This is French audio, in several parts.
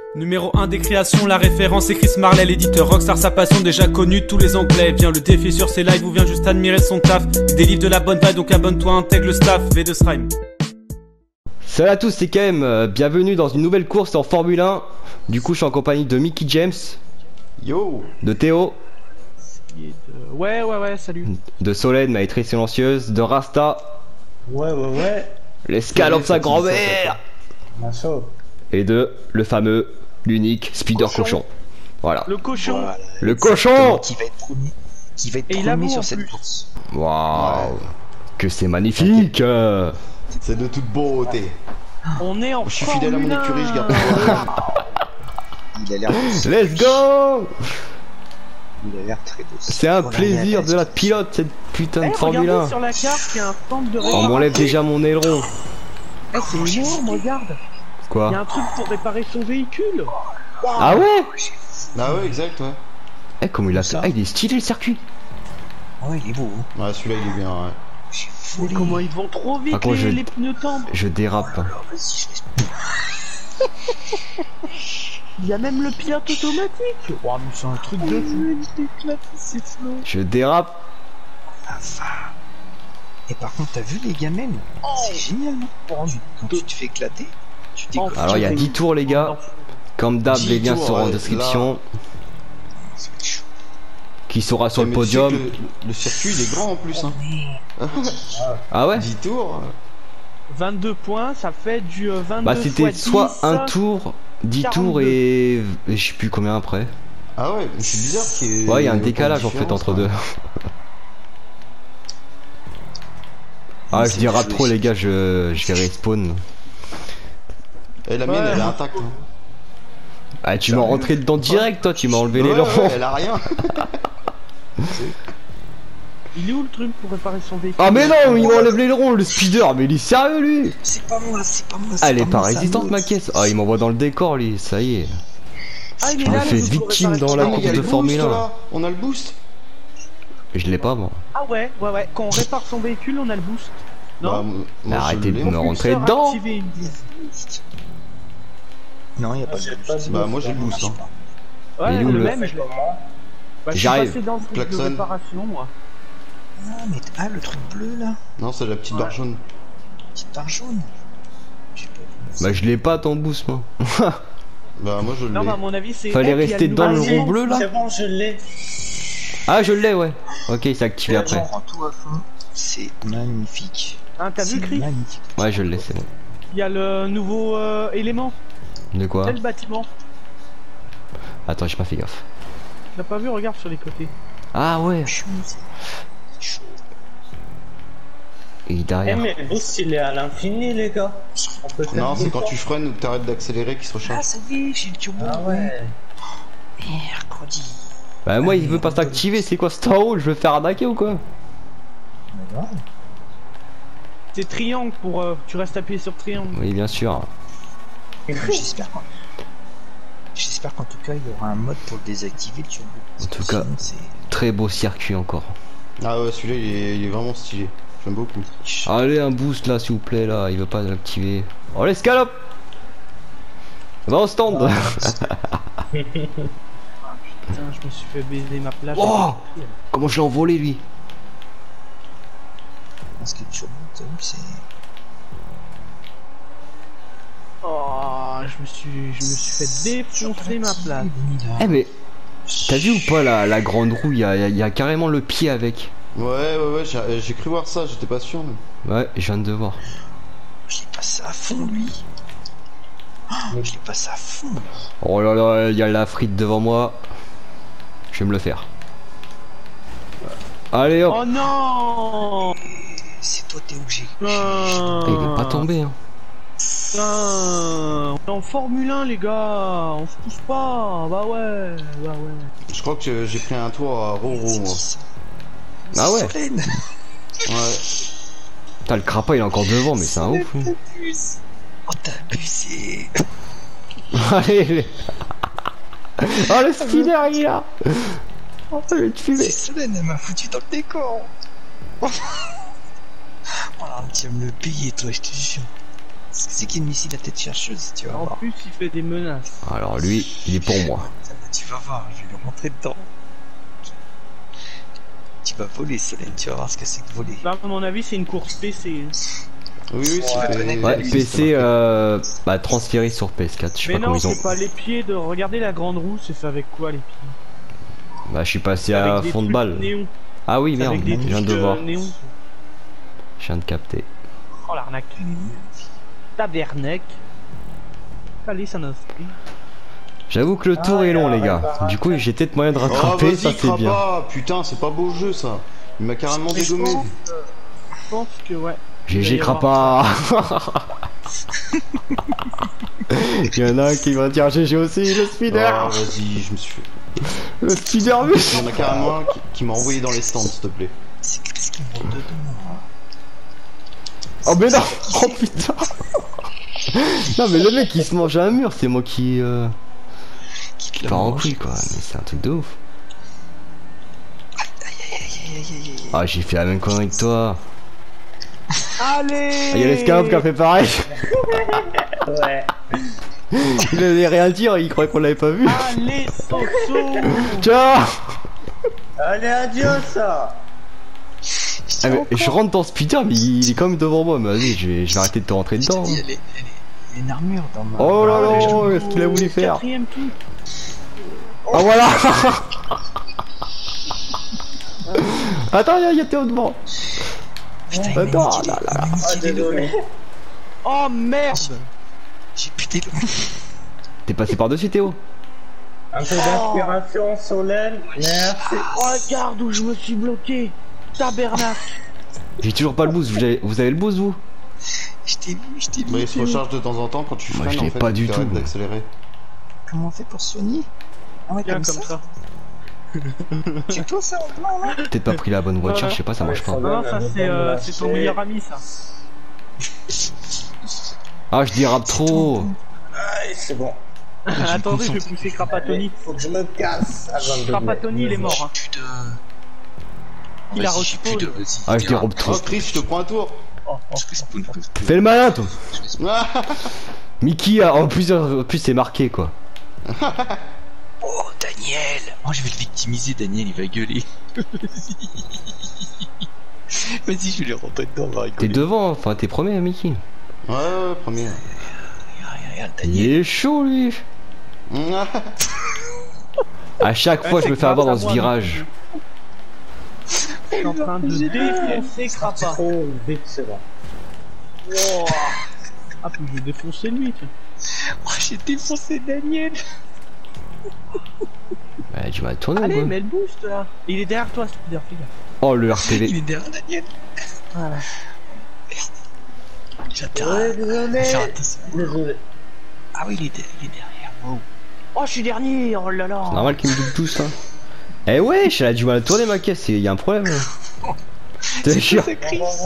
Numéro 1 des créations, la référence est Chris Marley, l'éditeur rockstar, sa passion déjà connue de tous les anglais. Viens le défier sur ses lives ou viens juste admirer son taf. Des livres de la bonne vibe, donc abonne-toi, intègre le staff. V2 Srime. Salut à tous, c'est KM, bienvenue dans une nouvelle course en Formule 1. Du coup je suis en compagnie de Mickey James. Yo. De Théo. Ouais, salut. De Solène, ma très silencieuse. De Rasta. Ouais. L'escalope sa grand-mère. Et de le fameux, l'unique Spider Cochon. Voilà. Le cochon. Voilà. Le cochon qui va être premier, Et il a premier beau, sur en cette plus. course. Waouh, que c'est magnifique. C'est de toute beauté. On est en Je suis fidèle à mon écurie, je garde Il a l'air Let's go. Il a l'air très beau. C'est un plaisir de la pilote cette putain de Formule 1. Sur la carte, il y a un stand de réparation. On m'enlève déjà mon aileron. C'est énorme, regarde. Il y a Quoi? un truc pour réparer son véhicule. Ah ouais? Ah ouais, exact, ouais. Eh, comme il a fait. Ça. Ah, il est stylé le circuit. Ouais, il est beau. Ouais, celui-là il est bien, ouais. J'ai Mais volé. comment ils vont trop vite, Par contre, les pneus tendres. Je dérape. Vas-y, Il y a même le pilote automatique. Oh, mais c'est un truc de fou. Je dérape. Et par contre, t'as vu les gamelles? C'est génial, non? Quand tu te fais éclater, tu t'éclates. Alors il y a 10 tours les gars. Comme d'hab, 10 les liens tours, seront en ouais, description. Ça va être chaud. Qui sera sur Eh, le mais tu sais podium. que le circuit il est grand en plus, hein. Ah ouais? 10 tours. 22 points, ça fait du 22 Bah c'était fois soit 10, un tour, 10 tours 42. et je sais plus combien après. Ah ouais, mais c'est bizarre qu'il y ait. Ouais, il y a un autant de décalage en fait différence, entre hein. deux. Ah, je dérape trop les gars, je vais respawn. Et la mienne Ouais. elle est intacte. Hein. Ah, tu m'as rentré dedans direct toi, tu m'as enlevé les Ouais, longs. ouais, elle a rien. Il est où le truc pour réparer son véhicule? Ah mais non, il m'enlève les longs, le speeder, mais il est sérieux lui. C'est pas moi, c'est pas moi. Ah, elle est pas moi, c'est un résistante autre. ma caisse. Ah, il m'envoie dans le décor lui, ça y est. Ah, il est Je me là, fais le truc pour victime réparer dans son la Ah, mais course il y a de le Formule boost 1. là. On a le boost. Je l'ai pas moi. Ah ouais. Quand on répare son véhicule, on a le boost. Non. Bah, Mais moi, arrêtez je de l'ai. me rentrer Propulseur dedans. activé, ils me disent. Non, il y a pas de boost. Bah, moi j'ai le boost. Hein. Ouais, Il est où, le le- même, je l'ai. Bah, je suis J'arrive. passé dans le truc de Klaxon. réparation, moi. Ah, mais ah, le truc bleu là, Non, c'est la petite barre jaune. petite barre jaune. J'ai pas vu. Bah je l'ai pas ton boost moi. Bah, moi je Non, l'ai. mais à mon avis, c'est. Fallait elle qui a rester dans le nouveau- rond bleu là. C'est bon, je l'ai. Ah je l'ai ouais. Ok, il s'est activé après. Prends tout à fond. C'est magnifique. Hein, t'as vu, C'est Chris? magnifique. Ouais je l'ai, c'est bon. Il y a le nouveau élément. De quoi? C'est le bâtiment. Attends, j'ai pas fait gaffe. Tu l'as pas vu? Regarde sur les côtés. Ah ouais. C'est chaud. Et Eh, derrière. mais le boost il est à l'infini, les gars. On peut faire Non, c'est tout quand le tu freines ou que t'arrêtes d'accélérer qu'il se Ah, recharge. ça y est, j'ai le turbo. temps. Ah ouais. Mercredi. Bah moi il veut pas s'activer, c'est quoi ce haut? Je veux faire arnaquer ou quoi? C'est triangle pour. Tu restes appuyé sur triangle. Oui bien sûr. J'espère qu'en tout cas il y aura un mode pour le désactiver le turbo. En tout cas. Sinon, c'est Très beau circuit encore. Ah ouais, celui-là il est vraiment stylé. J'aime beaucoup. Allez un boost là s'il vous plaît là, il veut pas l'activer. Oh l'escalope. Va au stand. Putain, je me suis fait baiser ma plage. Oh comment je l'ai envolé lui. Parce que le turbo, t'as vu, c'est. Oh, je me suis fait défoncer ma place. Eh mais t'as vu ou pas la grande roue, il y a carrément le pied avec. Ouais, j'ai cru voir ça, j'étais pas sûr. Mais... Ouais, je viens de voir. Je l'ai passé à fond lui. Oh, je l'ai passé à fond. Oh là là, il y a la frite devant moi. Je vais me le faire. Allez hop. Oh non. C'est toi Théo que j'ai. Putain. Eh, il est pas tombé hein. Putain. On est en Formule 1 les gars, on se touche pas. Bah ouais. Je crois que j'ai pris un tour à Roro, moi. Ah ouais. Solène. Ouais. Putain le crapin il est encore devant mais c'est un ouf. lui. Oh t'as abusé. Allez. Oh le spinner il est là. Oh je vais te fumer. C'est Solène, elle m'a foutu dans le décor. Oh, tu vas me le payer toi, je te jure. C'est qui le missile à tête chercheuse, tu vas En voir. plus, il fait des menaces. Alors lui, il est pour moi. Tu vas voir, je vais lui rentrer dedans. Tu vas voler, Solène, tu vas voir ce que c'est que voler. Là, à mon avis, c'est une course PC. Oui, oui, c'est Ouais, PC, bah transféré sur PS4, je sais Mais pas non, comment ils ont. c'est pas les pieds de... Regardez la grande roue, c'est fait avec quoi les pieds? Bah je suis passé Avec à des fond de trucs balle. néons. Ah oui, merde, Avec des je viens de trucs, voir. néons. Je viens de capter. Oh l'arnaque. Tabernacle. Allez, ça n'a pris. J'avoue que le tour est long les gars. Du coup j'ai peut-être moyen de rattraper, ça c'est bien. Putain, c'est pas beau jeu ça. Il m'a carrément dégommé. Je pense que ouais. GG Crapa. Il y en a un qui va dire GG aussi, le speeder. Oh, vas-y, je me suis fait. Le speeder bus. Il y en a carrément un qui m'a envoyé dans les stands, s'il te plaît. C'est qu'est-ce qui me monte dedans? Oh mais non. Oh putain. Non mais le mec il se mange à un mur, c'est moi qui part en couille quoi, mais c'est un truc de ouf. Ah j'ai fait la même connerie que toi. Allez. Ah, y'a l'escalade qui a fait pareil. Ouais. Il allait rien dire, il croyait qu'on l'avait pas vu. Allez, Soso. Ciao. Allez, adios ça. Ah, mais je rentre dans ce speeder mais il est quand même devant moi, mais vas-y je vais arrêter de te rentrer dedans. Il y a une armure dans ma... Oh là là, qu'est-ce qu'il a voulu faire? Quatrième tout. Ah voilà. Attends, y'a Théo devant. Putain, Attends, là. Oh, désolé. Oh merde. J'ai pété le... T'es passé par-dessus Théo? Un peu d'inspiration, Solène. Merci. Regarde où je me suis bloqué. Tabernacle. J'ai toujours pas le boost, vous avez le boost vous? Je t'ai vu. Bah, il se recharge de temps en temps quand tu Moi, freines je l'ai en fait. pas du tout. D'accélérer. Comment on fait pour se soigner? Ah ouais, Bien comme comme ça. ça. Tu toi ça en blanc là? Peut-être pas pris la bonne voiture, je sais pas, ça marche pas. Non, ça c'est ton meilleur ami ça. Ah, je dérape trop. Allez, c'est bon. Attendez, je vais pousser Crapatoni. Faut que je me casse avant de Crapatoni il est mort. Hein. Plus de... Il a Vas-y, j'ai plus respawn. de... vas-y, Ah, je dérape Oh trop. Chris, je te prends un tour. Je respawn. Fais le malin toi. Ah, Mickey, en plus c'est marqué quoi. Oh, Daniel. Oh, je vais le victimiser, Daniel, il va gueuler. Vas-y, je vais lui rentrer dedans, on va rigoler. T'es devant, enfin t'es premier Mickey. Ouais, premier. Regarde, Il Daniel. est chaud lui. À chaque fois je me fais avoir dans ce virage. Je suis en train de défoncer Crapa. Trop vite, c'est bon. Wow. Ah, puis je vais défoncer lui. Tiens. Oh, j'ai défoncé Daniel. Bah, tu vas tourner Allez, quoi. mets le boost là. Il est derrière toi, Spider, fais gaffe. Oh le Il RTV. est derrière Daniel. Voilà. J'attends. Ouais, désolé. Faire attention. Désolé. Ah oui, il est derrière. Wow. Oh, je suis dernier. Oh là là. C'est normal qu'il me double tout ça. Eh ouais, elle a du mal à tourner ma caisse, y a un problème. T'es sûr? Ouais.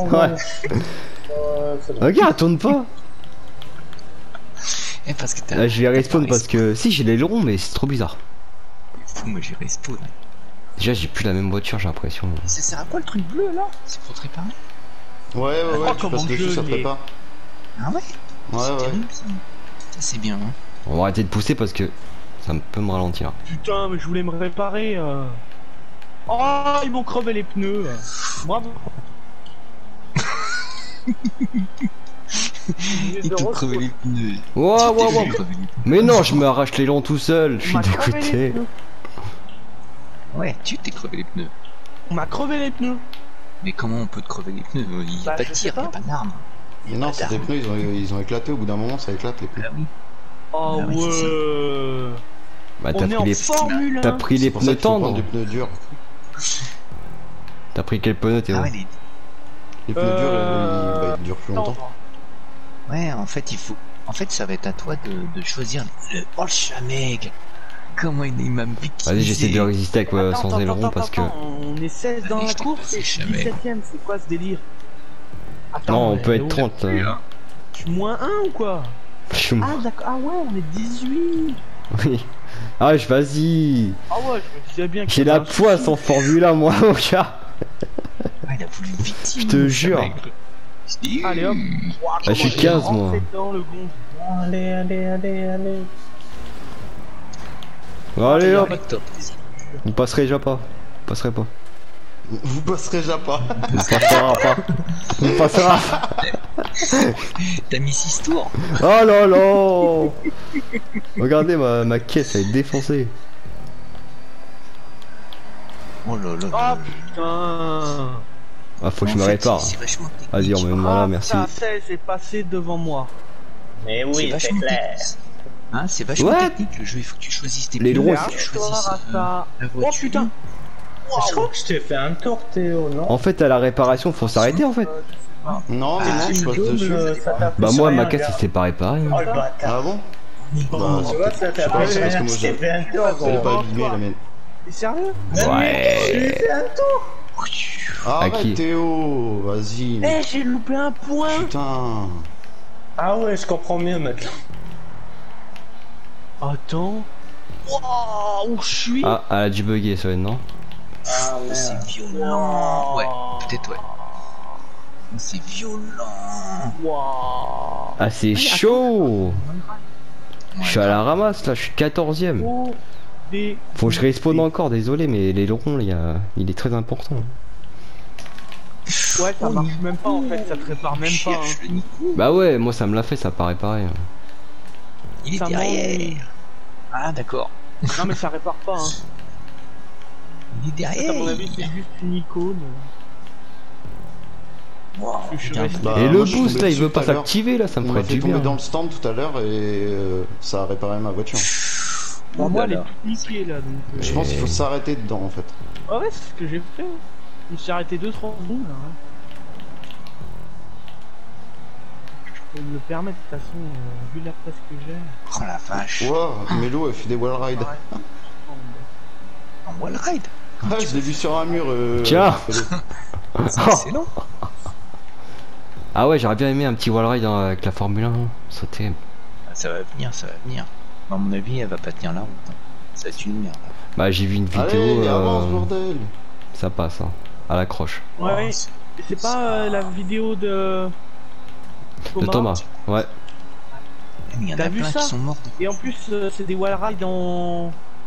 C'est bon. Regarde, elle tourne pas. Eh, parce que t'as... Là, je vais respawn parce que si j'ai l'aileron, mais c'est trop bizarre. Fou, moi j'ai respawn. Déjà, j'ai plus la même voiture, j'ai l'impression. Ça sert à quoi le truc bleu là? C'est pour te réparer? Ouais, Oh, tu comment passes dessus, ça te gueuler. prépare. Ah ouais? Ouais, ouais. Terrible, ça. Ça c'est bien, hein. On va arrêter de pousser parce que ça peut me ralentir. Putain, mais je voulais me réparer. Oh, ils m'ont crevé les pneus. Bravo. Il te crevé les pneus. Wow, wow, wow. crevé les pneus. Mais non, je me arrache les longs tout seul, je On suis m'a crevé les dégoûté. pneus. Ouais, tu t'es crevé les pneus. On m'a crevé les pneus. Mais comment on peut te crever les pneus? Il y a Bah, pas de je tir, sais il y a pas. pas d'arme. Mais non, c'est des pneus, ils ont éclaté. Au bout d'un moment, ça éclate les pneus. Ah oui. Oh Ah oui, c'est ouais. Bah, On est en Formule 1. t'as pris les C'est pour ça pneus qu'il faut prendre tendres. des pneus durs. T'as pris quel pneu, Théo? Ah ouais, Les pneus durs, ils durent plus longtemps. ouais, en fait, il faut. En fait, ça va être à toi de choisir le. Oh, le chameg! Comment il m'a victimisé? Vas-y, j'essaie de résister avec Attends, sans attends, aileron attends, parce que. attends, on est 16 dans Allez, la je t'ai course passé et je suis jamais. 17ème, c'est quoi ce délire? Attends, Non, on mais peut être où 30 là. Je suis moins 1 ou quoi? Je suis Ah d'accord, ah ouais, on est 18. Oui. Ah, vas-y. Ah ouais, je me disais bien que J'ai c'était la un poisse souci. en Formule 1, moi, mon gars. Ouais, il a voulu me victimiser. Je te jure. Allez hop. je suis 15 moi. Rentré dedans, le gonze. Allez, allez, allez, allez. Allez hop. Pas de top. Vous passerez déjà pas. Vous passerez pas. Vous passerez déjà pas. Vous passera pas. Vous passera. T'as mis 6 tours. Oh là là. Regardez ma caisse, elle est défoncée. Oh là là. Ah là. putain. Ah, faut que je En me fait, répare. c'est vachement technique. Vas-y, emmène-moi là, Ah, merci. putain, Celle est passé devant moi. Mais oui, c'est vachement clair. technique. Hein, c'est vachement What technique le jeu, il faut que tu choisisses tes Les pneus, droits, il faut que tu c'est- choisisses ça. la Oh voiture. putain. Je crois que je t'ai fait un tour, Théo, non? En fait, à la réparation, faut s'arrêter en fait. Non, mais non, je passe dessus. ça t'a fait Bah, moi, rien, ma caisse, gars. elle s'est pas réparée. Oh le bâtard. Ah bon? Bah, Tu vois, ça t'a je sais pas, fait c'est parce que rien, moi, je t'ai fait un tour, elle est gros. pas abîmée la mienne. T'es sérieux? Ouais. Je lui ai fait un tour. Arrête qui Théo, vas-y. Eh, j'ai loupé un point. Putain. Ah ouais, je comprends mieux maintenant. Attends. Wow, où je suis? Ah, elle a dû bugger, ça, non? Ah C'est merde. violent. Ouais, peut-être ouais. C'est violent. Wow. Ah, c'est chaud. Je suis à la ramasse là, je suis 14ème. Oh, des... Faut que je respawn encore, désolé, mais l'aileron, il est très important. Ouais, ça marche même pas en fait, ça te répare même pas. Cherche Hein. le Nico. Bah ouais, moi ça me l'a fait, ça paraît pareil. Il est Ça derrière. Ah d'accord. Non mais ça répare pas. Hein. Il est À derrière. mon avis, c'est juste une icône. Wow, Je suis regarde. resté- Bah, Et moi, le je suis boost tombé là, il dessus veut tout pas à l'heure. s'activer là, ça me On m'a ferait fait du tomber bien. dans le stand tout à l'heure et ça a réparé ma voiture. Bah, moi, elle est Oulala. toute niquée là. Donc, Je pense qu'il faut s'arrêter dedans en fait. Ah ouais, c'est ce que j'ai fait. Je me suis arrêté 2-3 secondes là. Hein. Je peux me le permettre de toute façon, vu la place que j'ai. Oh la vache. Wow, Mélo elle fait des wall rides. En wall ride. Ah, je l'ai vu sur un mur. Tiens. C'est excellent. Ah ouais, j'aurais bien aimé un petit wall ride avec la Formule 1. Sauter. Ah, ça va venir, ça va venir. À mon avis, elle va pas tenir la route. Hein. Ça va être une merde. Bah j'ai vu une vidéo, Allez, avance bordel. ça passe, hein, à l'accroche. Ouais, Oh, c'est pas la vidéo de De Thomas, ouais. Il y en T'as a vu plein ça qui sont morts. Et en plus, c'est des wall rides en.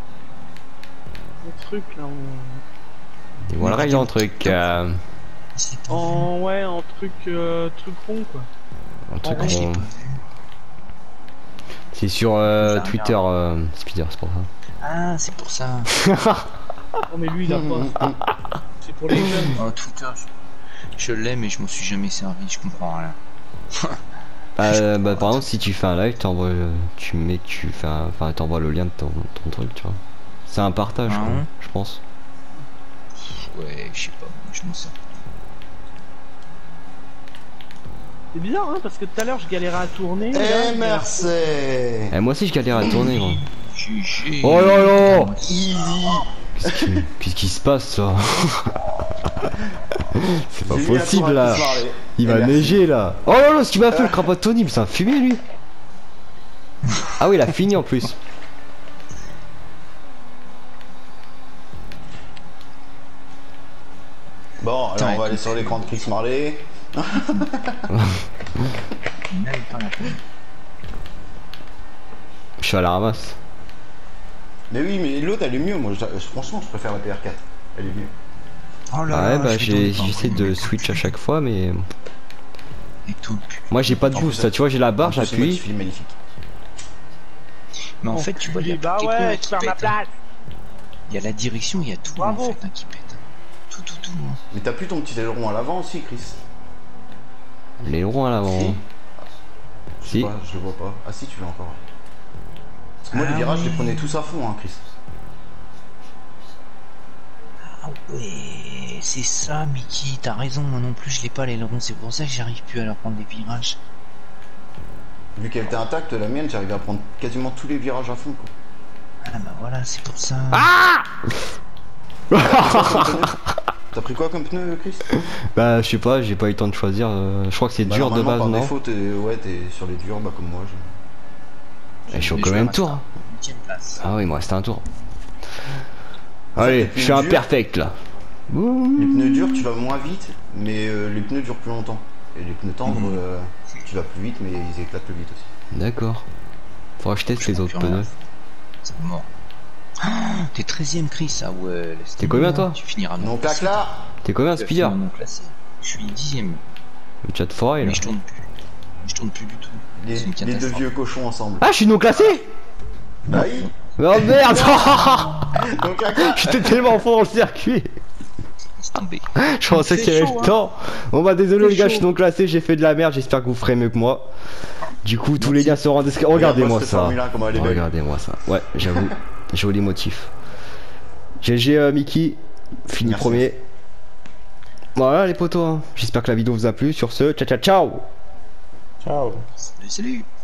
truc là, Des wall ride en truc. ouais, en truc rond quoi. Un truc je l'ai rond. pas vu. C'est sur Ça Twitter, Spider, c'est pour ça. Ah, c'est pour ça. Non mais lui il a pas. C'est pour les jeunes. Oh, Twitter, je l'ai, mais je m'en suis jamais servi. Je comprends rien. Bah par exemple, si tu fais un live, t'envoies, tu mets que tu fais un... Enfin, t'envoies le lien de ton truc, tu vois. C'est un partage, Ah quoi, ouais. je pense. Ouais, je sais pas. Je m'en sers. C'est bizarre hein, parce que tout à l'heure je galérais à tourner. là, Eh merci. Eh, moi aussi, je galère à tourner, gros. GG. Oh là là. Easy. Qu'est-ce qui se passe, là? C'est pas J'ai mis un possible, tour à là. Chris Marley. Il va merci. neiger, là. Oh là là, ce qu'il m'a fait, le crapaud de Tony, mais c'est un fumier, lui. Ah oui, il a fini, en plus. Bon, alors on va aller sur l'écran de Chris Marley. Je suis à la ramasse. Mais oui, mais l'autre elle est mieux. Moi, franchement, je préfère la PR4. Elle est mieux. Oh là Ouais, là, bah je vais j'essaie dans le de temps. switch à chaque fois, mais Et tout. moi j'ai pas de En boost, plus, là, tu vois, j'ai la barre, En plus, le j'appuie. motif, il est magnifique. Mais en fait, tu vois, il y a Bah toutes les ouais, pneus tu qui perds ma pètent, hein. place. Il y a la direction, il y a tout Bravo. en fait hein, qui pète. Tout. Hein. Mais t'as plus ton petit aileron à l'avant aussi, Chris? Les ronds à l'avant. Si. Je sais Si. pas, je le vois pas. Ah si, tu l'as encore. Parce que moi, les Ah virages, je les oui. prenais tous à fond, hein, Chris. Ah ouais, c'est ça, Mickey. T'as raison, moi non plus, je l'ai pas l'aileron. C'est pour ça que j'arrive plus à leur prendre des virages. Vu qu'elle était intacte, la mienne, j'arrivais à prendre quasiment tous les virages à fond, quoi. Ah bah voilà, c'est pour ça. T'as pris quoi comme pneu, Chris? Bah je sais pas, j'ai pas eu le temps de choisir. Je crois que c'est Bah, dur de normalement, base, par non? défaut, t'es sur les durs, bah comme moi. Je suis au Mais combien de je tours? reste à 8e place. Ah oui, il me reste un tour. Ça, Allez, les je suis un pneus perfect là. Les pneus durs, tu vas moins vite, mais les pneus durent plus longtemps. Et les pneus tendres, tu vas plus vite, mais ils éclatent plus vite aussi. D'accord. Faudra que je teste les autres pneus. C'est mort. Ah, t'es 13ème Chris, ah ouais. T'es combien toi? Tu finiras Non, claque là. T'es combien Speeder? Je suis 10ème. Le chat forêt là. Mais je tourne plus. Je tourne plus du tout. Les C'est une deux catastrophe. vieux cochons ensemble. Ah, je suis non classé. Bah oui. Oh merde. Donc claque là. J'étais tellement fort dans le circuit. Laisse tomber. Je pensais qu'il y avait le temps. Bon bah désolé les gars, je suis non classé, j'ai fait de la merde, j'espère que vous ferez mieux que moi. Du coup, tous les gars se rendent. Regardez-moi cette ça. Formule 1, comment elle est belle. Regardez-moi ça. Ouais, j'avoue. Joli motif. GG Mickey, fini Merci. premier. Voilà les potos, hein. J'espère que la vidéo vous a plu. Sur ce, ciao ciao ciao. Ciao. Salut, salut.